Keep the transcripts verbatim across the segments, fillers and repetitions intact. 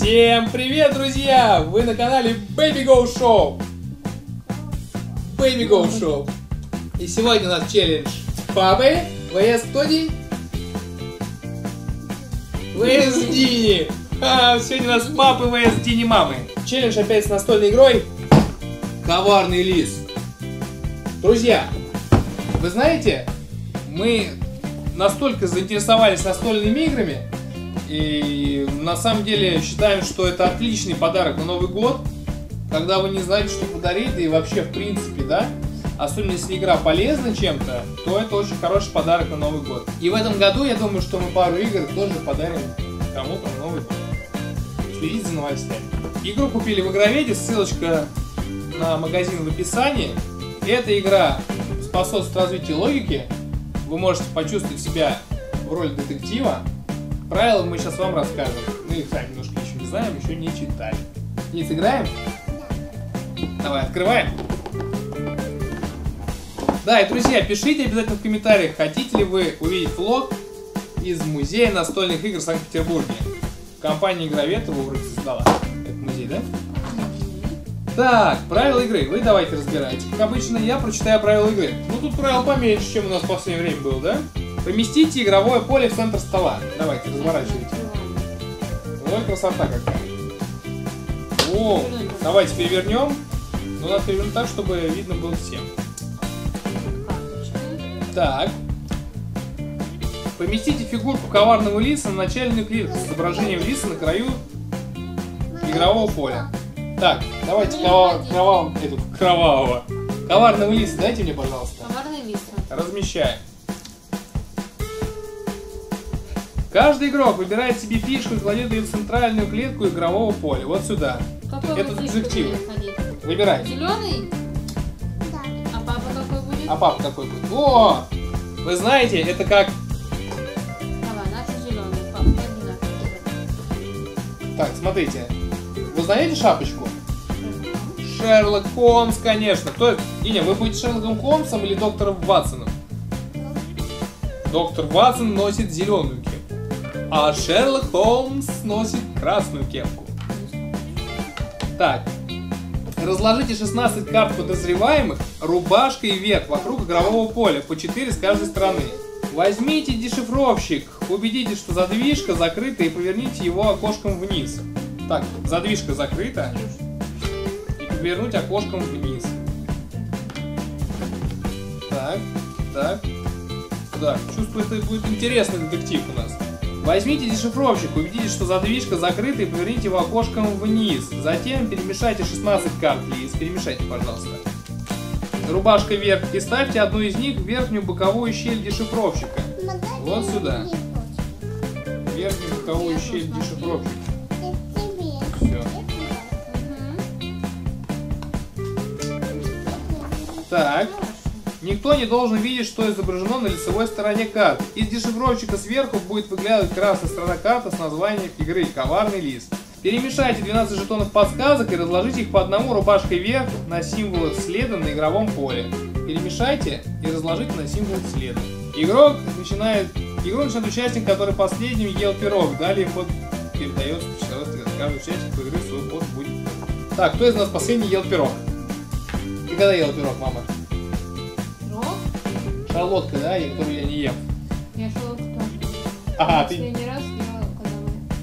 Всем привет, друзья! Вы на канале Baby Go Show. Baby Go Show. И сегодня у нас челлендж папы vs кто день? vs Дини. А, сегодня у нас папы vs Дини мамы. Челлендж опять с настольной игрой Коварный лис. Друзья, вы знаете, мы настолько заинтересовались настольными играми, и на самом деле считаем, что это отличный подарок на Новый год, когда вы не знаете, что подарить, да и вообще в принципе, да, особенно если игра полезна чем-то, то это очень хороший подарок на Новый год. И в этом году я думаю, что мы пару игр тоже подарим кому-то на Новый год. Следите за новостями. Игру купили в Игроведе, ссылочка на магазин в описании. Эта игра способствует развитию логики. Вы можете почувствовать себя в роли детектива. Правила мы сейчас вам расскажем. Мы их сами немножко еще не знаем, еще не читали. И сыграем? Давай, открываем. Да, и, друзья, пишите обязательно в комментариях, хотите ли вы увидеть влог из музея настольных игр в Санкт-Петербурге. Компания Игровед его вроде создала. Это музей, да? Так, правила игры. Вы давайте разбирайте. Как обычно, я прочитаю правила игры. Ну, тут правил поменьше, чем у нас в последнее время было, да? Поместите игровое поле в центр стола. Давайте, разворачивайте. Ой, красота какая. О, давайте перевернем. Но надо перевернуть так, чтобы видно было всем. Так. Поместите фигурку коварного лиса на начальную клетку с изображением лиса на краю игрового поля. Так, давайте кровавого, кровавого, эту, кровавого. Коварного лиса дайте мне, пожалуйста. Коварный лис. Размещаем. Каждый игрок выбирает себе фишку и кладет ее в центральную клетку игрового поля. Вот сюда. Какой это детектив. Выбирай. Зеленый? Да. А папа какой будет? А папа какой будет? О! Вы знаете, это как... Давай, наш зеленый. Папа, не Так, смотрите. Вы знаете шапочку? Шерлок Холмс, конечно. Кто это? Диня, вы будете Шерлоком Холмсом или доктором Ватсоном? Доктор Ватсон носит зеленую кепку, а Шерлок Холмс носит красную кепку. Так, разложите шестнадцать карт подозреваемых рубашкой вверх вокруг игрового поля, по четыре с каждой стороны. Возьмите дешифровщик, убедитесь, что задвижка закрыта, и поверните его окошком вниз. Так, задвижка закрыта, и повернуть окошком вниз. Так, так. Да, чувствую, это будет интересный детектив у нас. Возьмите дешифровщик, убедитесь, что задвижка закрыта, и поверните его окошком вниз. Затем перемешайте шестнадцать карт лис. Перемешайте, пожалуйста. Рубашкой вверх и ставьте одну из них в верхнюю боковую щель дешифровщика. Вот сюда. Верхнюю боковую щель дешифровщика. Все. Так. Никто не должен видеть, что изображено на лицевой стороне карты. Из дешифровщика сверху будет выглядывать красная сторона карты с названием игры «Коварный лис». Перемешайте двенадцать жетонов подсказок и разложите их по одному рубашкой вверх на символы следа на игровом поле. Перемешайте и разложите на символ следа. Игрок начинает... Игру начинает участник, который последним ел пирог. Далее ход передается в часовой стрелок. Каждый участник игры свой ход будет. Так, кто из нас последний ел пирог? Ты когда ел пирог, мама? Шарлотка, да, которую я не ем. Я шарлотку тоже. Ага, ты... Последний раз ела, когда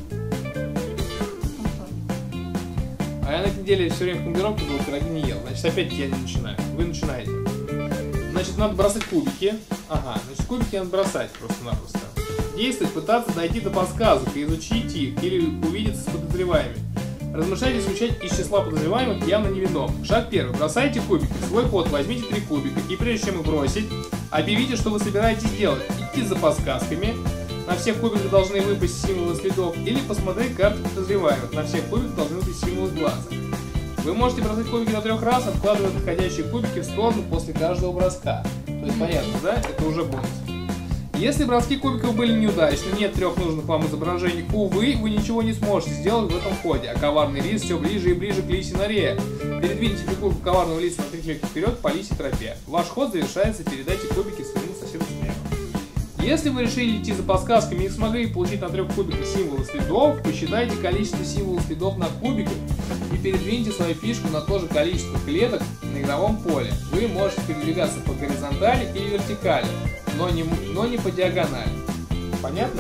мы... А я на этой неделе все время в командировке был, пироги не ел. Значит, опять я не начинаю. Вы начинаете. Значит, надо бросать кубики. Ага, значит, кубики надо бросать просто-напросто. Действовать, пытаться дойти до подсказок и изучить их, или увидеться с подозреваемыми. Размышляйте, исключать из числа подозреваемых явно невиновных. Шаг первый. Бросайте кубики. В свой ход возьмите три кубика. И прежде чем их бросить, объявите, что вы собираетесь делать. Идти за подсказками. На всех кубиках должны выпасть символы следов. Или посмотреть карты подозреваемых. На всех кубиках должны быть символы глаза. Вы можете бросать кубики до трех раз, откладывая подходящие кубики в сторону после каждого броска. То есть понятно, да? Это уже бонус. Если броски кубиков были неудачны, нет трех нужных вам изображений, увы, вы ничего не сможете сделать в этом ходе, а коварный лис все ближе и ближе к лисе норе. Передвиньте фигурку коварного лиса на три клетки вперед по лисе тропе. Ваш ход завершается, передайте кубики своему соседу слева. Если вы решили идти за подсказками и не смогли получить на трех кубиках символы следов, посчитайте количество символов следов на кубиках и передвиньте свою фишку на то же количество клеток на игровом поле. Вы можете передвигаться по горизонтали или вертикали, но не, но не по диагонали. Понятно?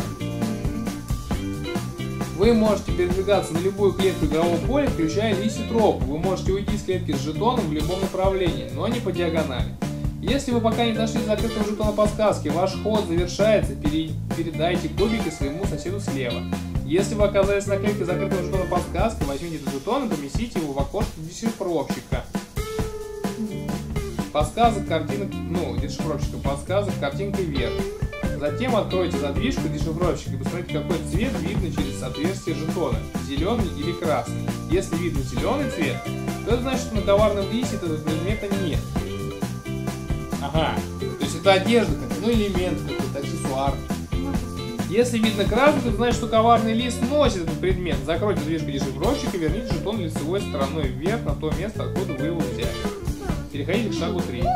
Вы можете передвигаться на любую клетку игрового поля, включая лисью тропу. Вы можете уйти с клетки с жетоном в любом направлении, но не по диагонали. Если вы пока не дошли до закрытого жетона подсказки, ваш ход завершается, передайте кубики своему соседу слева. Если вы оказались на клетке закрытого жетона подсказки, возьмите этот жетон и поместите его в окошко дешифровщика. Подсказок, картинок, ну, дешифровщика, подсказок, картинкой вверх. Затем откройте задвижку дешифровщика и посмотрите, какой цвет видно через отверстие жетона, зеленый или красный. Если видно зеленый цвет, то это значит, что на коварном лисе этого предмета нет. Ага, то есть это одежда, ну элемент какой-то, аксессуар. Если видно красный, то значит, что коварный лис носит этот предмет. Закройте задвижку дешифровщика и верните жетон лицевой стороной вверх на то место, откуда вы его взяли. Переходите к шагу три.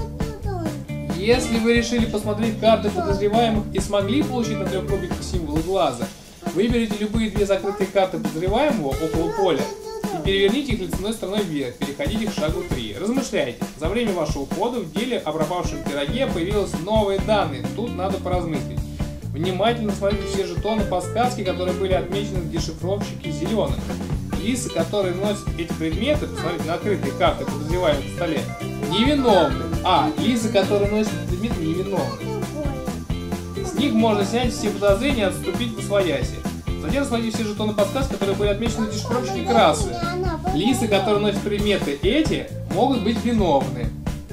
Если вы решили посмотреть карты подозреваемых и смогли получить на трех кубиках символы глаза, выберите любые две закрытые карты подозреваемого около поля и переверните их лицевой стороной вверх. Переходите к шагу три. Размышляйте. За время вашего хода в деле о пропавшем пироге появились новые данные. Тут надо поразмыслить. Внимательно смотрите все жетоны подсказки, которые были отмечены в дешифровщике зеленым. Лисы, которые носят эти предметы, посмотрите на открытые карты подозреваемых на столе, невиновны. А, лисы, которые носят предметы, невиновны. С них можно снять все подозрения и отступить в освояси. Затем смотрите все жетоны подсказки, которые были отмечены в дешифровщике красные. Лисы, которые носят предметы эти, могут быть виновны.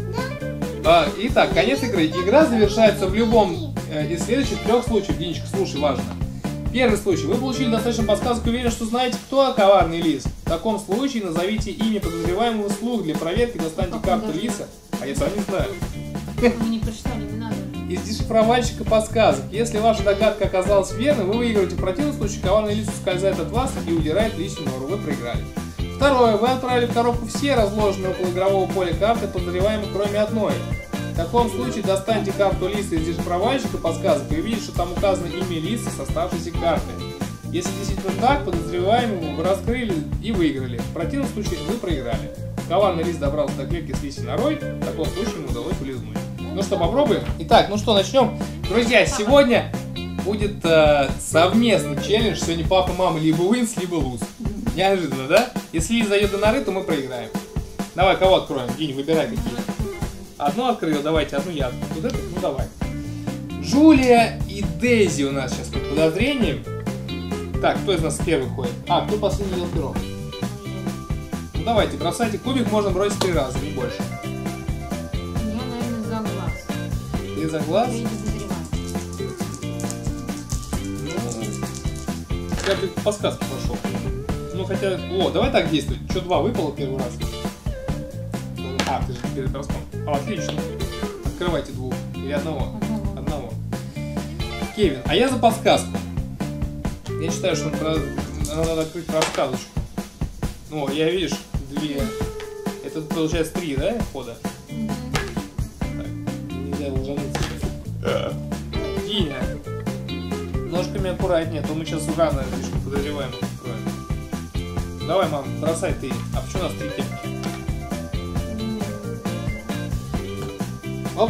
А, итак, конец игры. Игра завершается в любом э, из следующих трех случаев. Динечка, слушай, важно. Первый случай. Вы получили достаточно подсказок и уверены, что знаете, кто коварный лис. В таком случае назовите имя подозреваемого вслух. Для проверки достаньте карту лиса. А я сам не знаю. Мы не прочитали, не надо. Из дешифровальщика подсказок. Если ваша догадка оказалась верной, вы выигрываете. В противном случае коварный лис ускользает от вас и удирает в лисью нору. Вы проиграли. Второе. Вы отправили в коробку все разложенные около игрового поля карты подозреваемых, кроме одной. В таком случае достаньте карту лиса из дешифровальщика подсказок и увидите, что там указано имя лиса с оставшейся картой. Если действительно так, подозреваемого вы раскрыли и выиграли. В противном случае вы проиграли. Коварный лис добрался до клетки с лисьей норой, в таком случае ему удалось улизнуть. Ну что, попробуем? Итак, ну что, начнем. Друзья, сегодня будет э, совместный челлендж. Сегодня папа и мама либо wins, либо lose. Неожиданно, да? Если лис зайдет до норы, то мы проиграем. Давай, кого откроем? Динь, выбирай какие. Одну открыл, давайте, одну я открыл. Вот эту? Ну давай. Джулия и Дейзи у нас сейчас под подозрением. Так, кто из нас первый ходит? А, кто последний делал пирог? Ну давайте, бросайте. Кубик можно бросить три раза, не больше. Я, наверное, за глаз. Ты за глаз? Я не подозреваю. Ну, я бы подсказку пошел. Ну хотя, о, давай так действовать. Что, два выпало первый раз? А, ты же перед броском. А, отлично. Открывайте двух. Или одного. Одного. Одного. Кевин, а я за подсказку. Я считаю, что надо, надо открыть подсказочку. Ну, я, видишь, две. Это получается три, да, хода? Так, нельзя лжануться. Диня. Ножками аккуратнее, а то мы сейчас рано слишком подозреваемых откроем. Давай, мам, бросай ты. А почему у нас три кепки? Оп.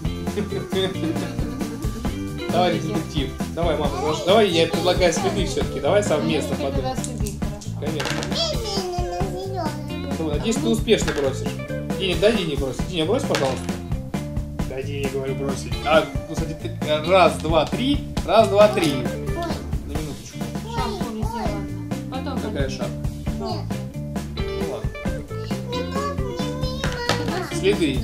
Давай, детектив. Давай, мама, может, давай я предлагаю следы все-таки. Давай совместно подумаем. Конечно. Ну, надеюсь, ты успешно бросишь. Диня, дай Дине бросить. Диня, брось, пожалуйста. Дай Дине, говорю, бросить. А, ну, кстати, раз, два, три. Раз, два, три. На минуточку. Шапку не сделала. Потом. Какая шапка? Ну ладно. Следы.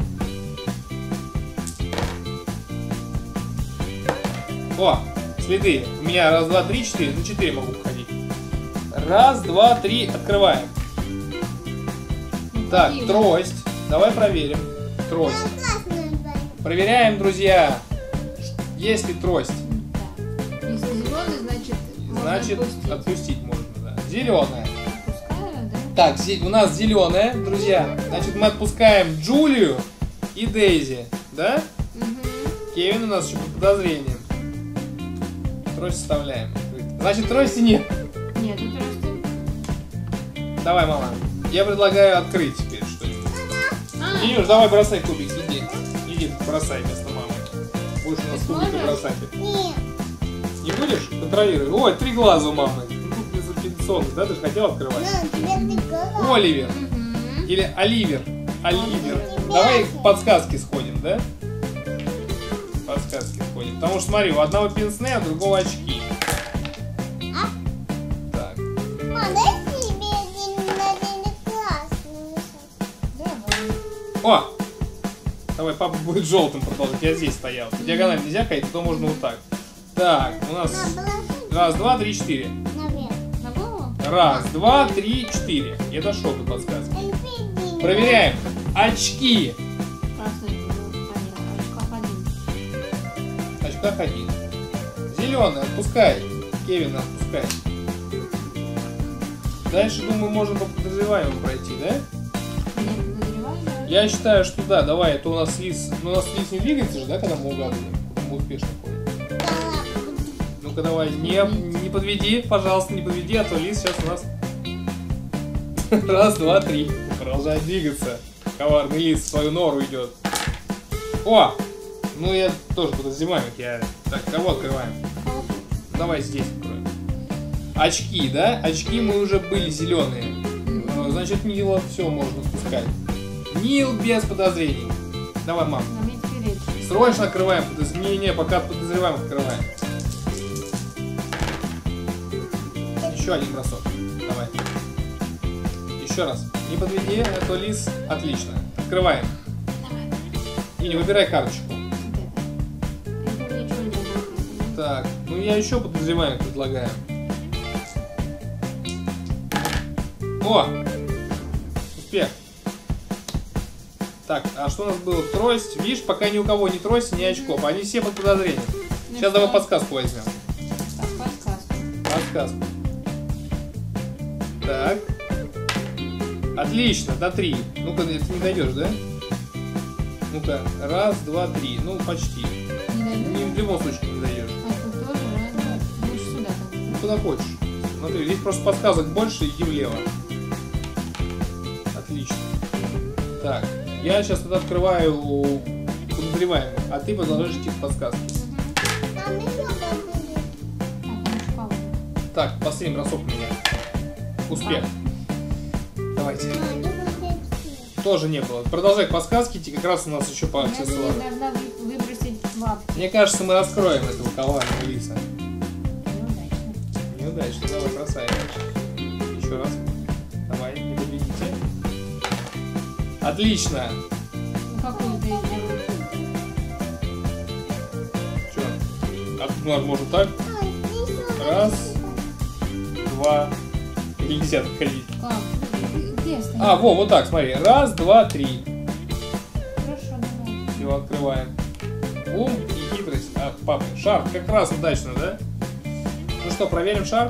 О, следы. У меня раз, два, три, четыре. На четыре могу ходить. Раз, два, три. Открываем. Так, трость. Давай проверим. Трость. Проверяем, друзья. Есть ли трость? Да. Если зеленый, значит, Значит, отпустить. отпустить можно, да. Зеленая. Отпускаю, да? Так, у нас зеленая, друзья. Значит, мы отпускаем Джулию и Дейзи. Да? Угу. Кевин у нас еще под подозрением. Трость вставляем. Значит, трости нет. Нет, это просто... Давай, мама. Я предлагаю открыть теперь что-нибудь. А, Илюш, давай бросай кубик, иди. Иди, бросай вместо мамы. Будешь у нас Ты кубик сможешь? бросать. Нет. Не будешь? Контролируй. Ой, три глаза у мамы. Безапелляционно, да? Ты же хотел открывать? На, тебе ты голова. Оливер. мгм. Или Оливер. Оливер. Оливер. Давай к подсказке сходим, да? Подсказки сходим. Потому что смотри, у одного пенсне, а у другого очки. А? Так. Мам, дай себе один на день классный. Давай. О! Давай, папа будет желтым продолжить. Я здесь стоял. По диагонали нельзя ходить, а то можно вот так. Так, у нас На, положи раз, два, три, четыре. наверх. На голову? Раз, два, три, четыре. Я дошел до подсказки. Эльфиди. Проверяем. Очки. Красный был. Очков один. Очках один. Зеленый, отпускай. Кевина отпускай. Дальше, думаю, можно по подозреваемым пройти, да? Нет, подозреваю, да? Я считаю, что да, давай, это у нас лис. Ну, у нас лис не двигается же, да, когда мы угадываем? Мы успешно ходим. Ну-ка давай, не, не подведи, пожалуйста, не подведи, а то лис сейчас у нас... Раз, два, три. Продолжает двигаться. Коварный лис в свою нору идет. О! Ну я тоже подозреваемых, я... Так, кого открываем? Давай здесь откроем. Очки, да? Очки мы уже были зеленые. Э, Значит, Нила все можно впускать. Нил без подозрений. Давай, мам. Нам не теперь. Срочно открываем. подоз- Не-не, пока подозреваем, открываем. Еще один бросок. Давай. Еще раз. Не подведи, а то лис. Отлично. Открываем. Давай. И не выбирай карточку. Вот это. Это ничего не знаю. Так, ну я еще подозреваем предлагаю. О! Успех. Так, а что у нас было? Трость. Видишь, пока ни у кого ни трости, ни очков. Они все под подозрением. Ну Сейчас что? давай подсказку возьмем. Так, подсказку. Подсказку. Так. Отлично, до три. Ну-ка, ты не дойдешь, да? Ну-ка, раз, два, три. Ну, почти. Не дойду? Ни в любом случае не дойдешь. А тут тоже, да? Лучше сюда. Ну, куда хочешь. Смотри, здесь просто подсказок больше, иди влево. Отлично. Так, я сейчас тут открываю подозреваемых, а ты продолжаешь идти к подсказке. Там еще будет. Так, он шкаф. Так, последний бросок у меня. Успех. Давайте. А, не будет. Тоже не было. Продолжай к подсказке идти, как раз у нас еще по Я аксессуару. должна вы- выбросить лапки. Мне кажется, мы раскроем этого коварного лиса. Неудачно. Неудачно, давай, бросай. Еще раз. Давай, не победите. Отлично. Ну какую ты сделала? Че? А, ну, можно так. А, еще Раз. Два. Или нельзя так ходить. Как? Где стоит? А, во, вот так, смотри. Раз, два, три. Хорошо, давай. Все, открываем. Ум и хитрость. А, папа, шар как раз удачно, да? Ну что, проверим шар?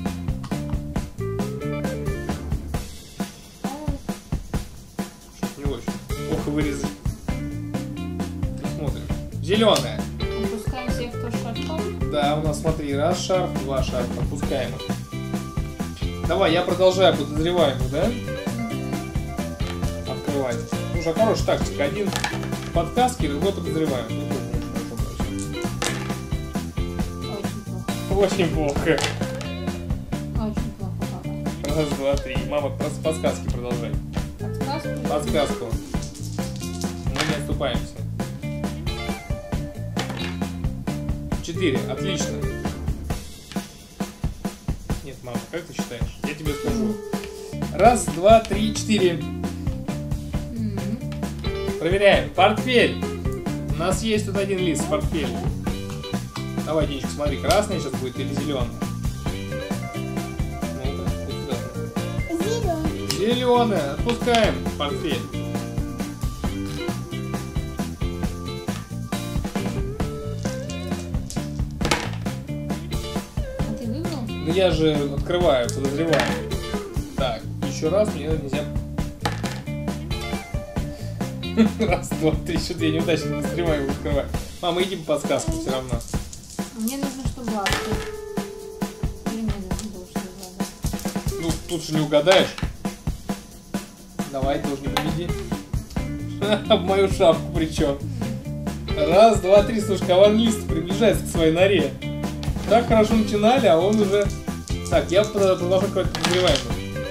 Что-то не очень. Ох, и вырезать. Посмотрим. Зеленая. Отпускаем всех, кто шкафом. Да, у нас, смотри, раз шар, два шара. Отпускаем их. Давай, я продолжаю подозреваемых, да? Открывать. Ну, уже хорошая тактика. Один в подсказке, другой подозреваем. Не тоже не очень хорошо бросил. Очень плохо. Очень плохо. Очень плохо, папа. Раз, два, три. Мама, просто подсказки продолжай. Подсказку? Подсказку. Мы не отступаемся. Четыре. Отлично. Нет, мама, как ты считаешь? Я тебе скажу. Раз, два, три, четыре. М. Проверяем. Портфель. У нас есть тут один лист в портфеле. Давай, Денечка, смотри, красный сейчас будет или зеленый? Ну-ка, вот сюда. зеленый. Зеленый. Отпускаем портфель. А ты выбрал? Ну я же открываю, подозреваю. Так, еще раз, мне нельзя. Раз, два, три, четыре, неудачно подозреваю, открываю. Мама, иди по подсказку все равно. Мне нужно, чтобы лапки. Или мне нужно было, чтобы лапки. Ну, тут же не угадаешь. Давай, тоже не победи. В мою шапку причем. Раз, два, три. Слушай, коварный лист приближается к своей норе. Так хорошо начинали, а он уже... Так, я продолжу какой-то подозреваемый.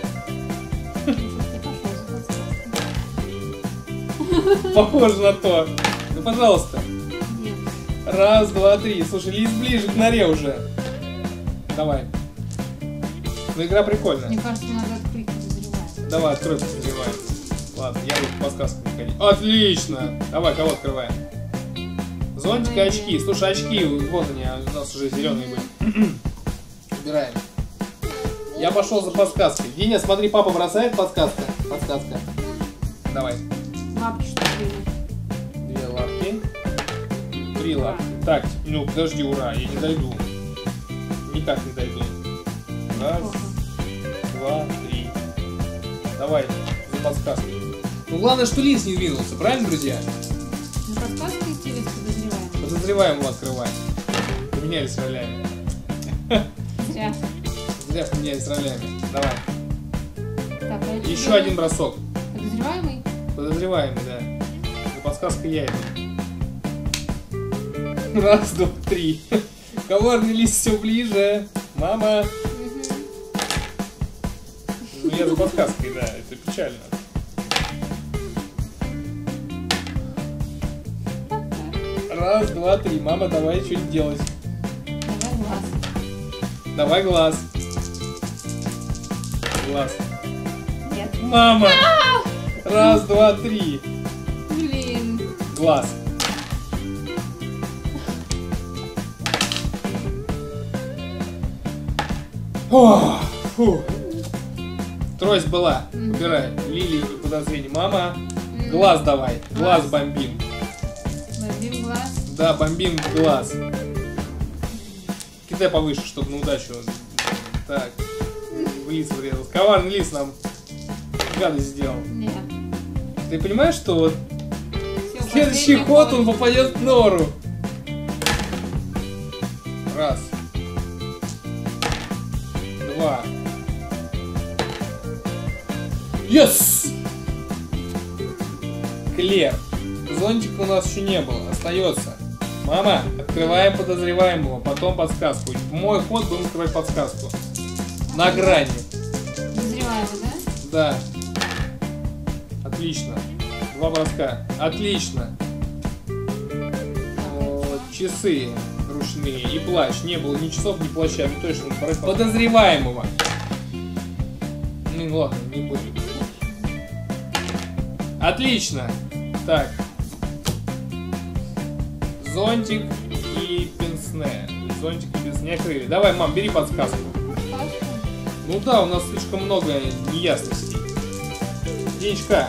Похоже на то. Ну, пожалуйста. Нет. Раз, два, три. Слушай, лист ближе к норе уже. Давай. Ну, игра прикольная. Мне кажется, надо открыть подозреваемого. Давай, открой, подозреваем. Ладно, я буду подсказку выходить. Отлично! Давай, кого открываем? Зонтик и очки. Слушай, очки, вот они, у нас уже зеленые были. Убираем. Я пошел за подсказкой. Диня, смотри, папа бросает подсказка. Подсказка. Давай. Лапки что ли? Две лапки. Три лапки. Так, ну подожди, ура, я не дойду. Никак не дойду. Раз, два, три. Давай, за подсказкой. Ну главное, что лист не двинулся, правильно, друзья? На подсказку идти или с подозреваемым? Подозреваемого открывать. Поменялись ролями. Зря. Зря поменялись ролями. Давай. Так, а это Еще уже один бросок. Подозреваемый? Подозреваемый, да. За подсказкой я иду. Раз, два, три. Коварный лист все ближе. Мама. Ну я за подсказкой, да, это печально. Раз, два, три. Мама, давай что-нибудь делать. Давай глаз. Давай глаз. Глаз. Нет. Мама! Раз, два, три. Блин. Глаз. О, фу. Трость была. Убирай. Лилии и подозрения. Мама. Глаз давай. Глаз бомбим. Бомбим глаз. Да, бомбим глаз. Кидай повыше, чтобы на удачу. Так. В лицо врезался. Коварный лис нам гадость сделал. Нет. Ты понимаешь, что вот Всё, следующий последний ход он попадет в нору. Раз. Два. Yes! Клер. Зонтика у нас еще не было. Остается. Мама, открываем подозреваемого, потом подсказку. В мой ход будем открывать подсказку. На грани. Подозреваемый, да? Да. Отлично. Два броска. Отлично. О, часы ручные и плащ. Не было ни часов, ни плаща. Ну точно. Подозреваемого. Ну ладно, не будем. Отлично. Так. Зонтик и пенсне. Зонтик и пенсне открыли. Давай, мам, бери подсказку. Подсказку? Ну да, у нас слишком много неясностей. Денечка.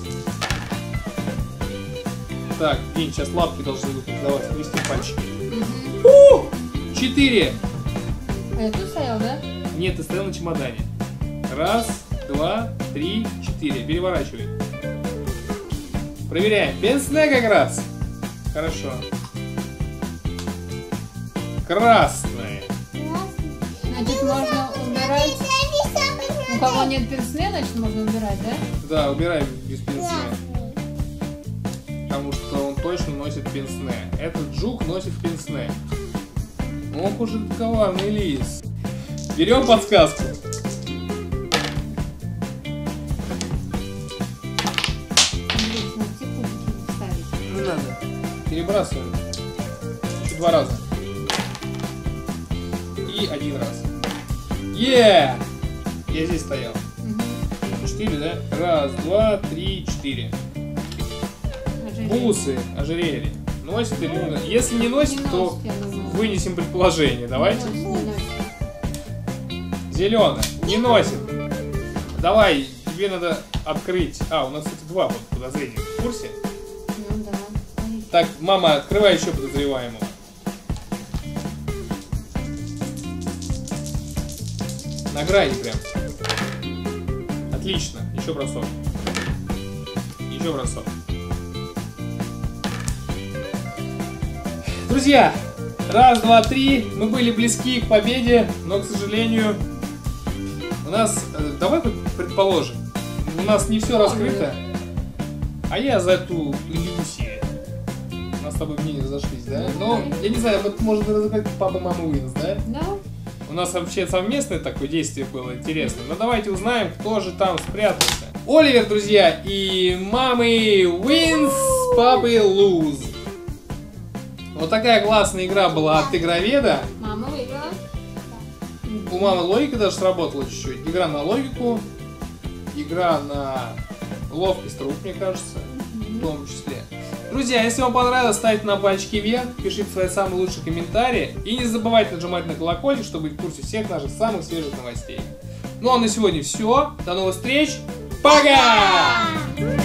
Так, День, сейчас лапки должны выпасть. Давай, скрести пальчики. Угу. Четыре. А я тут стоял, да? Нет, ты стоял на чемодане. Раз, два, три, четыре. Переворачивай. Проверяем. Пенсне как раз. Хорошо. Красное. Значит, можно убирать. У кого нет пенсне, значит, можно убирать, да? Да, убираем без пенсне. Потому что он точно носит пенсне. Этот жук носит пенсне. Ох уж этот коварный лис. Берем подсказку. Не надо. Перебрасываем. Еще два раза. И один раз. Е! Я здесь стоял. Четыре, да? Раз, два, три, четыре. Бусы, ожерелье. Носит или не носит? Если не носит, Не то носит, я думаю. вынесем предположение. Давайте. Не носит, не носит. Зеленый. Не носит. Давай, тебе надо открыть. А, у нас, кстати, два вот подозрения. В курсе? Ну да. Так, мама, открывай еще подозреваемого. На грани прям. Отлично. Еще бросок. Еще бросок. Друзья, раз, два, три. Мы были близки к победе, но, к сожалению, у нас... Давай предположим, у нас не все раскрыто. А я за эту Люси. У нас с тобой мнения разошлись, да? Но, я не знаю, вот может разыграть папа, мама, Уинс, да? Да. У нас вообще совместное такое действие было интересно. Но давайте узнаем, кто же там спрятался. Оливер, друзья, и мамы Уинс, папы Луз. Вот такая классная игра была от Игроведа. Мама выиграла. У мамы логика даже сработала чуть-чуть. Игра на логику, игра на ловкость рук, мне кажется, в том числе. Друзья, если вам понравилось, ставьте на пальчики вверх, пишите свои самые лучшие комментарии. И не забывайте нажимать на колокольчик, чтобы быть в курсе всех наших самых свежих новостей. Ну а на сегодня все. До новых встреч. Пока!